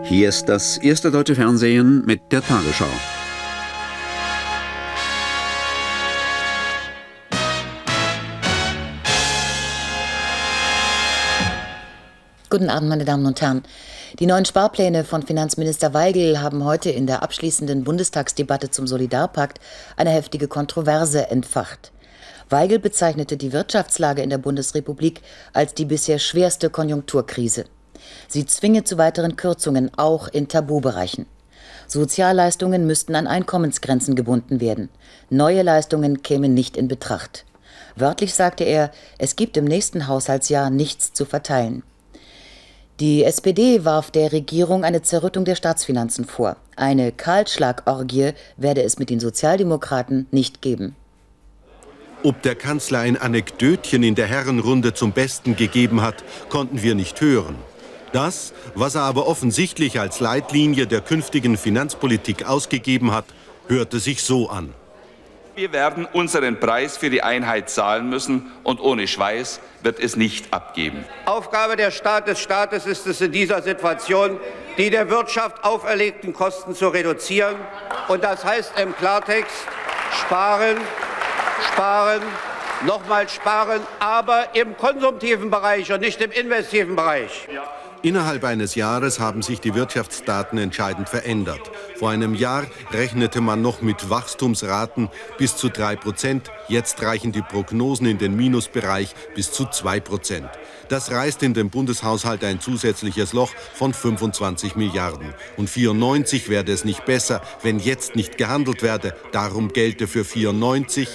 Hier ist das erste deutsche Fernsehen mit der Tagesschau. Guten Abend, meine Damen und Herren. Die neuen Sparpläne von Finanzminister Waigel haben heute in der abschließenden Bundestagsdebatte zum Solidarpakt eine heftige Kontroverse entfacht. Waigel bezeichnete die Wirtschaftslage in der Bundesrepublik als die bisher schwerste Konjunkturkrise. Sie zwinge zu weiteren Kürzungen, auch in Tabubereichen. Sozialleistungen müssten an Einkommensgrenzen gebunden werden. Neue Leistungen kämen nicht in Betracht. Wörtlich sagte er, es gibt im nächsten Haushaltsjahr nichts zu verteilen. Die SPD warf der Regierung eine Zerrüttung der Staatsfinanzen vor. Eine Kahlschlagorgie werde es mit den Sozialdemokraten nicht geben. Ob der Kanzler ein Anekdötchen in der Herrenrunde zum Besten gegeben hat, konnten wir nicht hören. Das, was er aber offensichtlich als Leitlinie der künftigen Finanzpolitik ausgegeben hat, hörte sich so an. Wir werden unseren Preis für die Einheit zahlen müssen und ohne Schweiß wird es nicht abgeben. Aufgabe des Staates ist es in dieser Situation, die der Wirtschaft auferlegten Kosten zu reduzieren. Und das heißt im Klartext sparen, sparen, nochmal sparen, aber im konsumtiven Bereich und nicht im investiven Bereich. Innerhalb eines Jahres haben sich die Wirtschaftsdaten entscheidend verändert. Vor einem Jahr rechnete man noch mit Wachstumsraten bis zu 3%. Jetzt reichen die Prognosen in den Minusbereich bis zu 2%. Das reißt in den Bundeshaushalt ein zusätzliches Loch von 25 Milliarden. Und 94 werde es nicht besser, wenn jetzt nicht gehandelt werde. Darum gelte für 94: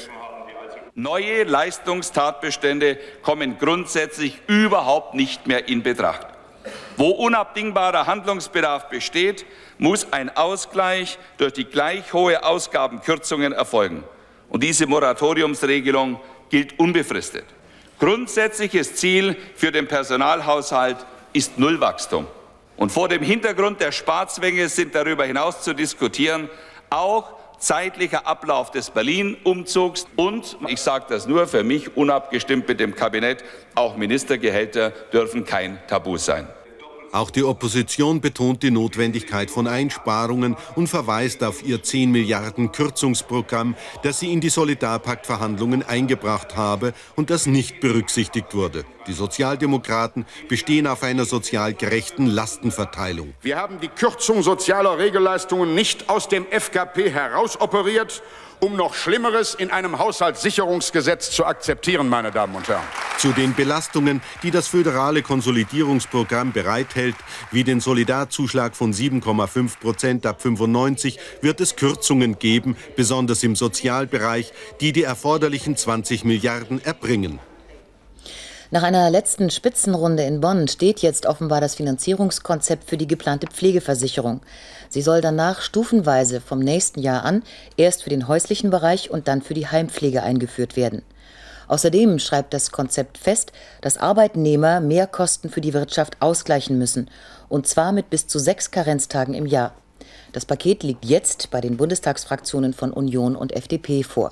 Neue Leistungstatbestände kommen grundsätzlich überhaupt nicht mehr in Betracht. Wo unabdingbarer Handlungsbedarf besteht, muss ein Ausgleich durch die gleich hohe Ausgabenkürzungen erfolgen. Und diese Moratoriumsregelung gilt unbefristet. Grundsätzliches Ziel für den Personalhaushalt ist Nullwachstum. Und vor dem Hintergrund der Sparzwänge sind darüber hinaus zu diskutieren auch zeitlicher Ablauf des Berlin-Umzugs und, ich sage das nur für mich, unabgestimmt mit dem Kabinett, auch Ministergehälter dürfen kein Tabu sein. Auch die Opposition betont die Notwendigkeit von Einsparungen und verweist auf ihr 10 Milliarden Kürzungsprogramm, das sie in die Solidarpakt-Verhandlungen eingebracht habe und das nicht berücksichtigt wurde. Die Sozialdemokraten bestehen auf einer sozial gerechten Lastenverteilung. Wir haben die Kürzung sozialer Regelleistungen nicht aus dem FKP herausoperiert, um noch Schlimmeres in einem Haushaltssicherungsgesetz zu akzeptieren, meine Damen und Herren. Zu den Belastungen, die das föderale Konsolidierungsprogramm bereithält, wie den Solidarzuschlag von 7,5% ab 95, wird es Kürzungen geben, besonders im Sozialbereich, die erforderlichen 20 Milliarden erbringen. Nach einer letzten Spitzenrunde in Bonn steht jetzt offenbar das Finanzierungskonzept für die geplante Pflegeversicherung. Sie soll danach stufenweise vom nächsten Jahr an erst für den häuslichen Bereich und dann für die Heimpflege eingeführt werden. Außerdem schreibt das Konzept fest, dass Arbeitnehmer Mehrkosten für die Wirtschaft ausgleichen müssen, und zwar mit bis zu 6 Karenztagen im Jahr. Das Paket liegt jetzt bei den Bundestagsfraktionen von Union und FDP vor.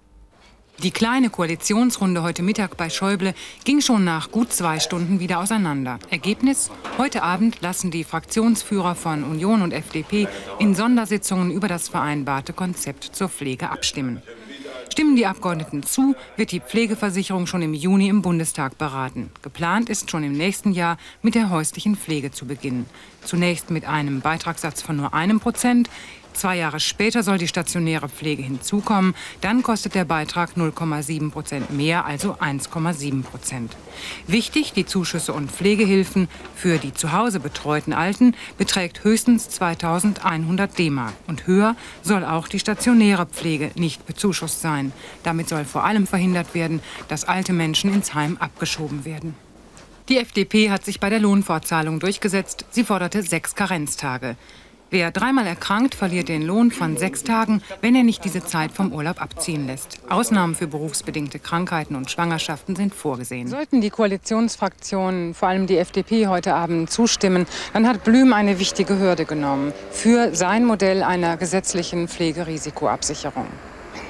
Die kleine Koalitionsrunde heute Mittag bei Schäuble ging schon nach gut 2 Stunden wieder auseinander. Ergebnis: Heute Abend lassen die Fraktionsführer von Union und FDP in Sondersitzungen über das vereinbarte Konzept zur Pflege abstimmen. Stimmen die Abgeordneten zu, wird die Pflegeversicherung schon im Juni im Bundestag beraten. Geplant ist schon im nächsten Jahr mit der häuslichen Pflege zu beginnen. Zunächst mit einem Beitragssatz von nur 1%. 2 Jahre später soll die stationäre Pflege hinzukommen. Dann kostet der Beitrag 0,7% mehr, also 1,7%. Wichtig, die Zuschüsse und Pflegehilfen für die zu Hause betreuten Alten beträgt höchstens 2.100 D-Mark. Und höher soll auch die stationäre Pflege nicht bezuschusst sein. Damit soll vor allem verhindert werden, dass alte Menschen ins Heim abgeschoben werden. Die FDP hat sich bei der Lohnfortzahlung durchgesetzt. Sie forderte 6 Karenztage. Wer 3-mal erkrankt, verliert den Lohn von 6 Tagen, wenn er nicht diese Zeit vom Urlaub abziehen lässt. Ausnahmen für berufsbedingte Krankheiten und Schwangerschaften sind vorgesehen. Sollten die Koalitionsfraktionen, vor allem die FDP, heute Abend zustimmen, dann hat Blüm eine wichtige Hürde genommen für sein Modell einer gesetzlichen Pflegerisikoabsicherung.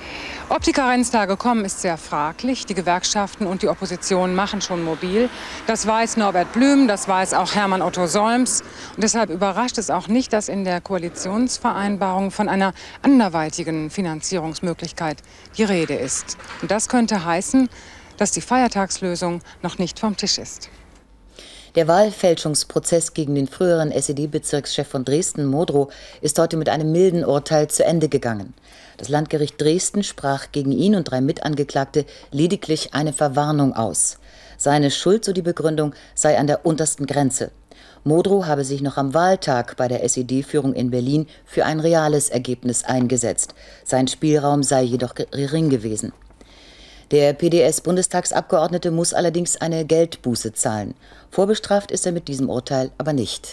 Ob die Karenztage kommen, ist sehr fraglich. Die Gewerkschaften und die Opposition machen schon mobil. Das weiß Norbert Blüm, das weiß auch Hermann Otto Solms. Und deshalb überrascht es auch nicht, dass in der Koalitionsvereinbarung von einer anderweitigen Finanzierungsmöglichkeit die Rede ist. Und das könnte heißen, dass die Feiertagslösung noch nicht vom Tisch ist. Der Wahlfälschungsprozess gegen den früheren SED-Bezirkschef von Dresden, Modrow, ist heute mit einem milden Urteil zu Ende gegangen. Das Landgericht Dresden sprach gegen ihn und 3 Mitangeklagte lediglich eine Verwarnung aus. Seine Schuld, so die Begründung, sei an der untersten Grenze. Modrow habe sich noch am Wahltag bei der SED-Führung in Berlin für ein reales Ergebnis eingesetzt. Sein Spielraum sei jedoch gering gewesen. Der PDS-Bundestagsabgeordnete muss allerdings eine Geldbuße zahlen. Vorbestraft ist er mit diesem Urteil aber nicht.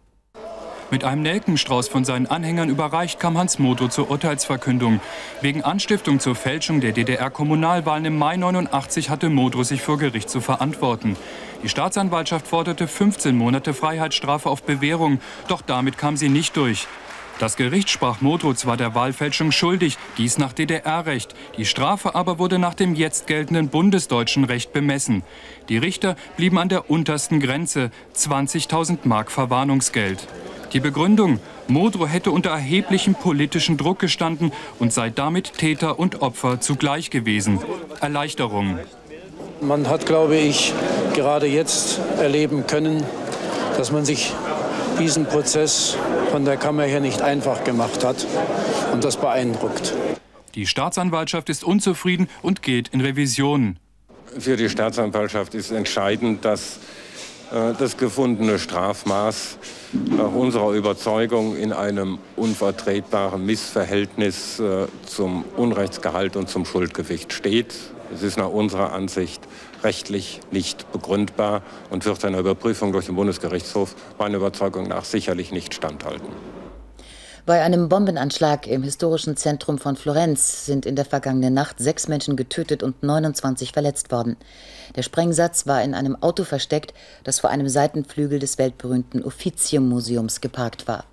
Mit einem Nelkenstrauß von seinen Anhängern überreicht kam Hans Modrow zur Urteilsverkündung. Wegen Anstiftung zur Fälschung der DDR-Kommunalwahlen im Mai 89 hatte Modrow sich vor Gericht zu verantworten. Die Staatsanwaltschaft forderte 15 Monate Freiheitsstrafe auf Bewährung, doch damit kam sie nicht durch. Das Gericht sprach Modrow zwar der Wahlfälschung schuldig, dies nach DDR-Recht. Die Strafe aber wurde nach dem jetzt geltenden bundesdeutschen Recht bemessen. Die Richter blieben an der untersten Grenze, 20.000 Mark Verwarnungsgeld. Die Begründung: Modrow hätte unter erheblichem politischen Druck gestanden und sei damit Täter und Opfer zugleich gewesen. Erleichterung. Man hat, glaube ich, gerade jetzt erleben können, dass man sich diesen Prozess von der Kammer her nicht einfach gemacht hat. Und das beeindruckt. Die Staatsanwaltschaft ist unzufrieden und geht in Revision. Für die Staatsanwaltschaft ist entscheidend, dass das gefundene Strafmaß nach unserer Überzeugung in einem unvertretbaren Missverhältnis zum Unrechtsgehalt und zum Schuldgewicht steht. Es ist nach unserer Ansicht rechtlich nicht begründbar und wird einer Überprüfung durch den Bundesgerichtshof meiner Überzeugung nach sicherlich nicht standhalten. Bei einem Bombenanschlag im historischen Zentrum von Florenz sind in der vergangenen Nacht 6 Menschen getötet und 29 verletzt worden. Der Sprengsatz war in einem Auto versteckt, das vor einem Seitenflügel des weltberühmten Uffizium-Museums geparkt war.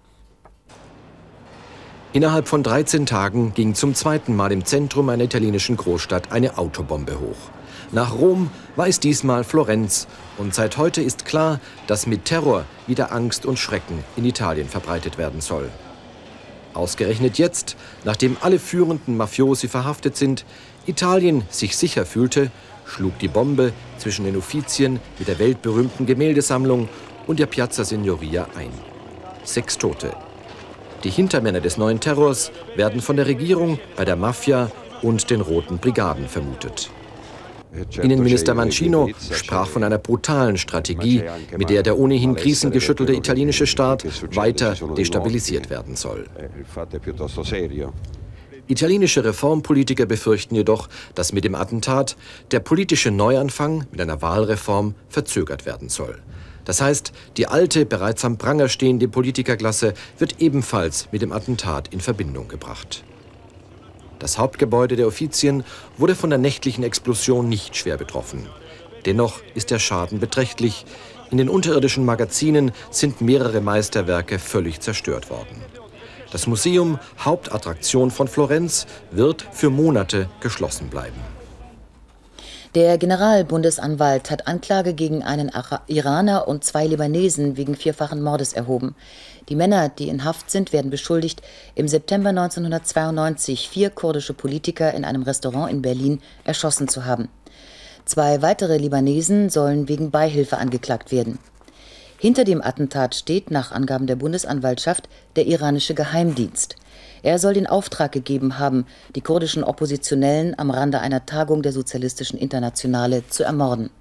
Innerhalb von 13 Tagen ging zum zweiten Mal im Zentrum einer italienischen Großstadt eine Autobombe hoch. Nach Rom war es diesmal Florenz. Und seit heute ist klar, dass mit Terror wieder Angst und Schrecken in Italien verbreitet werden soll. Ausgerechnet jetzt, nachdem alle führenden Mafiosi verhaftet sind, Italien sich sicher fühlte, schlug die Bombe zwischen den Uffizien mit der weltberühmten Gemäldesammlung und der Piazza Signoria ein. 6 Tote. Die Hintermänner des neuen Terrors werden von der Regierung bei der Mafia und den Roten Brigaden vermutet. Innenminister Mancino sprach von einer brutalen Strategie, mit der ohnehin krisengeschüttelte italienische Staat weiter destabilisiert werden soll. Italienische Reformpolitiker befürchten jedoch, dass mit dem Attentat der politische Neuanfang mit einer Wahlreform verzögert werden soll. Das heißt, die alte, bereits am Pranger stehende Politikerklasse wird ebenfalls mit dem Attentat in Verbindung gebracht. Das Hauptgebäude der Uffizien wurde von der nächtlichen Explosion nicht schwer betroffen. Dennoch ist der Schaden beträchtlich. In den unterirdischen Magazinen sind mehrere Meisterwerke völlig zerstört worden. Das Museum, Hauptattraktion von Florenz, wird für Monate geschlossen bleiben. Der Generalbundesanwalt hat Anklage gegen einen Iraner und 2 Libanesen wegen 4-fachen Mordes erhoben. Die Männer, die in Haft sind, werden beschuldigt, im September 1992 4 kurdische Politiker in einem Restaurant in Berlin erschossen zu haben. 2 weitere Libanesen sollen wegen Beihilfe angeklagt werden. Hinter dem Attentat steht, nach Angaben der Bundesanwaltschaft, der iranische Geheimdienst. Er soll den Auftrag gegeben haben, die kurdischen Oppositionellen am Rande einer Tagung der Sozialistischen Internationale zu ermorden.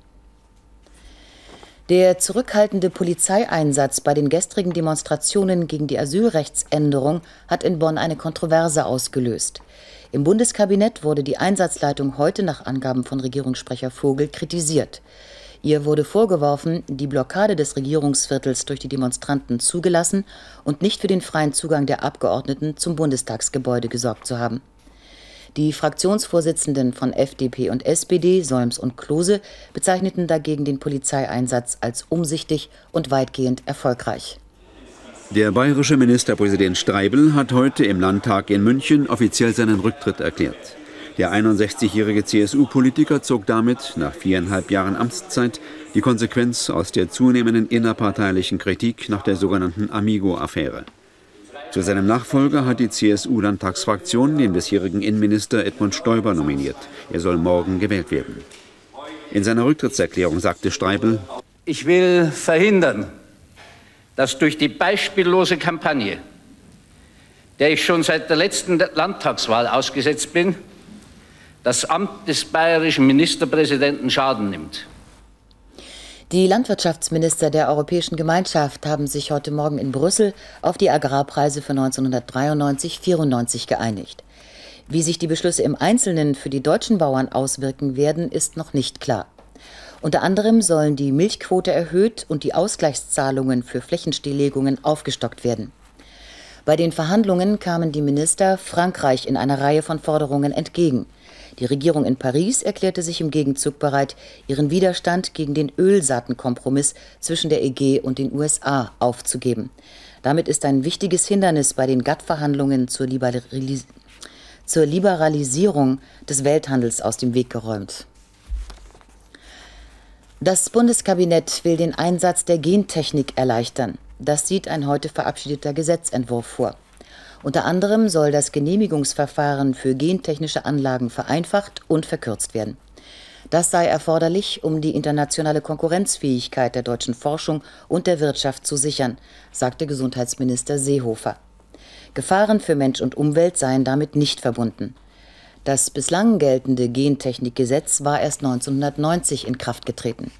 Der zurückhaltende Polizeieinsatz bei den gestrigen Demonstrationen gegen die Asylrechtsänderung hat in Bonn eine Kontroverse ausgelöst. Im Bundeskabinett wurde die Einsatzleitung heute nach Angaben von Regierungssprecher Vogel kritisiert. Ihr wurde vorgeworfen, die Blockade des Regierungsviertels durch die Demonstranten zugelassen und nicht für den freien Zugang der Abgeordneten zum Bundestagsgebäude gesorgt zu haben. Die Fraktionsvorsitzenden von FDP und SPD, Solms und Klose, bezeichneten dagegen den Polizeieinsatz als umsichtig und weitgehend erfolgreich. Der bayerische Ministerpräsident Streibel hat heute im Landtag in München offiziell seinen Rücktritt erklärt. Der 61-jährige CSU-Politiker zog damit nach 4,5 Jahren Amtszeit die Konsequenz aus der zunehmenden innerparteilichen Kritik nach der sogenannten Amigo-Affäre. Zu seinem Nachfolger hat die CSU-Landtagsfraktion den bisherigen Innenminister Edmund Stoiber nominiert. Er soll morgen gewählt werden. In seiner Rücktrittserklärung sagte Streibel: Ich will verhindern, dass durch die beispiellose Kampagne, der ich schon seit der letzten Landtagswahl ausgesetzt bin, das Amt des bayerischen Ministerpräsidenten Schaden nimmt. Die Landwirtschaftsminister der Europäischen Gemeinschaft haben sich heute Morgen in Brüssel auf die Agrarpreise für 1993/94 geeinigt. Wie sich die Beschlüsse im Einzelnen für die deutschen Bauern auswirken werden, ist noch nicht klar. Unter anderem sollen die Milchquote erhöht und die Ausgleichszahlungen für Flächenstilllegungen aufgestockt werden. Bei den Verhandlungen kamen die Minister Frankreich in einer Reihe von Forderungen entgegen. Die Regierung in Paris erklärte sich im Gegenzug bereit, ihren Widerstand gegen den Ölsaatenkompromiss zwischen der EG und den USA aufzugeben. Damit ist ein wichtiges Hindernis bei den GATT-Verhandlungen zur Liberalisierung des Welthandels aus dem Weg geräumt. Das Bundeskabinett will den Einsatz der Gentechnik erleichtern. Das sieht ein heute verabschiedeter Gesetzentwurf vor. Unter anderem soll das Genehmigungsverfahren für gentechnische Anlagen vereinfacht und verkürzt werden. Das sei erforderlich, um die internationale Konkurrenzfähigkeit der deutschen Forschung und der Wirtschaft zu sichern, sagte Gesundheitsminister Seehofer. Gefahren für Mensch und Umwelt seien damit nicht verbunden. Das bislang geltende Gentechnikgesetz war erst 1990 in Kraft getreten.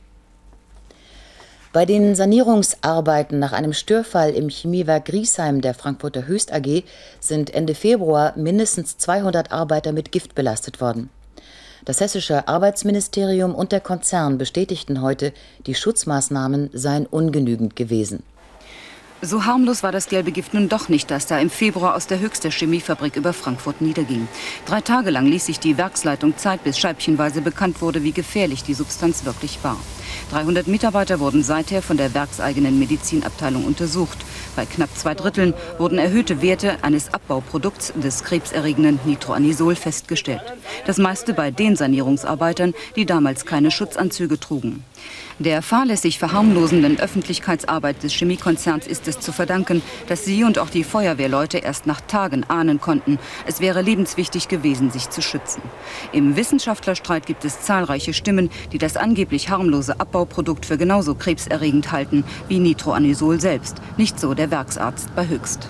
Bei den Sanierungsarbeiten nach einem Störfall im Chemiewerk Griesheim der Frankfurter Höchst AG sind Ende Februar mindestens 200 Arbeiter mit Gift belastet worden. Das hessische Arbeitsministerium und der Konzern bestätigten heute, die Schutzmaßnahmen seien ungenügend gewesen. So harmlos war das gelbe Gift nun doch nicht, das da im Februar aus der Höchster Chemiefabrik über Frankfurt niederging. 3 Tage lang ließ sich die Werksleitung Zeit, bis scheibchenweise bekannt wurde, wie gefährlich die Substanz wirklich war. 300 Mitarbeiter wurden seither von der werkseigenen Medizinabteilung untersucht. Bei knapp 2/3 wurden erhöhte Werte eines Abbauprodukts des krebserregenden Nitroanisol festgestellt. Das meiste bei den Sanierungsarbeitern, die damals keine Schutzanzüge trugen. Der fahrlässig verharmlosenden Öffentlichkeitsarbeit des Chemiekonzerns ist es zu verdanken, dass sie und auch die Feuerwehrleute erst nach Tagen ahnen konnten, es wäre lebenswichtig gewesen, sich zu schützen. Im Wissenschaftlerstreit gibt es zahlreiche Stimmen, die das angeblich harmlose Abbauprodukt für genauso krebserregend halten wie Nitroanisol selbst. Nicht so der Werksarzt bei Höchst.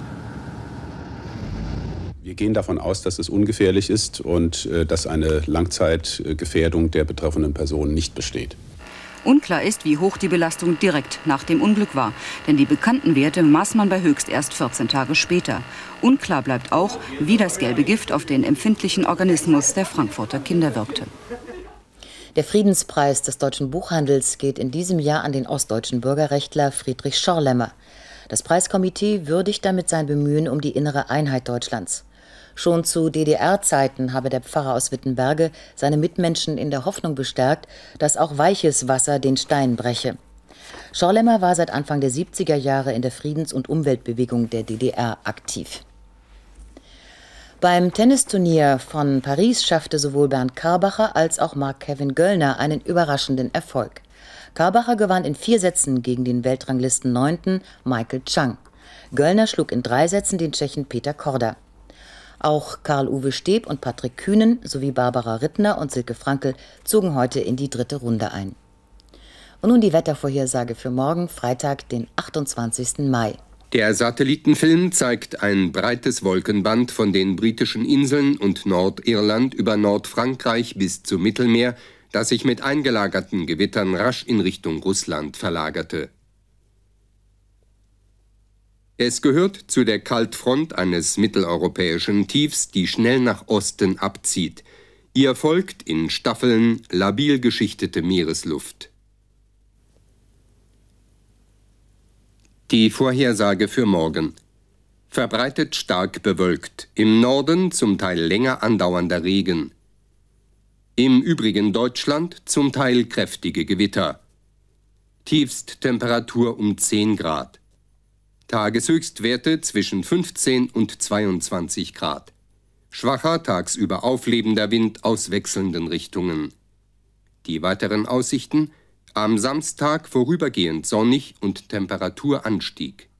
Wir gehen davon aus, dass es ungefährlich ist und dass eine Langzeitgefährdung der betroffenen Person nicht besteht. Unklar ist, wie hoch die Belastung direkt nach dem Unglück war. Denn die bekannten Werte maß man bei Höchst erst 14 Tage später. Unklar bleibt auch, wie das gelbe Gift auf den empfindlichen Organismus der Frankfurter Kinder wirkte. Der Friedenspreis des deutschen Buchhandels geht in diesem Jahr an den ostdeutschen Bürgerrechtler Friedrich Schorlemmer. Das Preiskomitee würdigt damit sein Bemühen um die innere Einheit Deutschlands. Schon zu DDR-Zeiten habe der Pfarrer aus Wittenberge seine Mitmenschen in der Hoffnung bestärkt, dass auch weiches Wasser den Stein breche. Schorlemmer war seit Anfang der 70er Jahre in der Friedens- und Umweltbewegung der DDR aktiv. Beim Tennisturnier von Paris schaffte sowohl Bernd Karbacher als auch Marc-Kevin Göllner einen überraschenden Erfolg. Karbacher gewann in 4 Sätzen gegen den Weltranglisten 9. Michael Chang. Göllner schlug in 3 Sätzen den Tschechen Peter Korda. Auch Karl-Uwe Steb und Patrick Kühnen sowie Barbara Rittner und Silke Frankel zogen heute in die 3. Runde ein. Und nun die Wettervorhersage für morgen, Freitag, den 28. Mai. Der Satellitenfilm zeigt ein breites Wolkenband von den britischen Inseln und Nordirland über Nordfrankreich bis zum Mittelmeer, das sich mit eingelagerten Gewittern rasch in Richtung Russland verlagerte. Es gehört zu der Kaltfront eines mitteleuropäischen Tiefs, die schnell nach Osten abzieht. Ihr folgt in Staffeln labil geschichtete Meeresluft. Die Vorhersage für morgen. Verbreitet stark bewölkt, im Norden zum Teil länger andauernder Regen. Im übrigen Deutschland zum Teil kräftige Gewitter. Tiefsttemperatur um 10 Grad. Tageshöchstwerte zwischen 15 und 22 Grad. Schwacher, tagsüber auflebender Wind aus wechselnden Richtungen. Die weiteren Aussichten: am Samstag vorübergehend sonnig und Temperaturanstieg.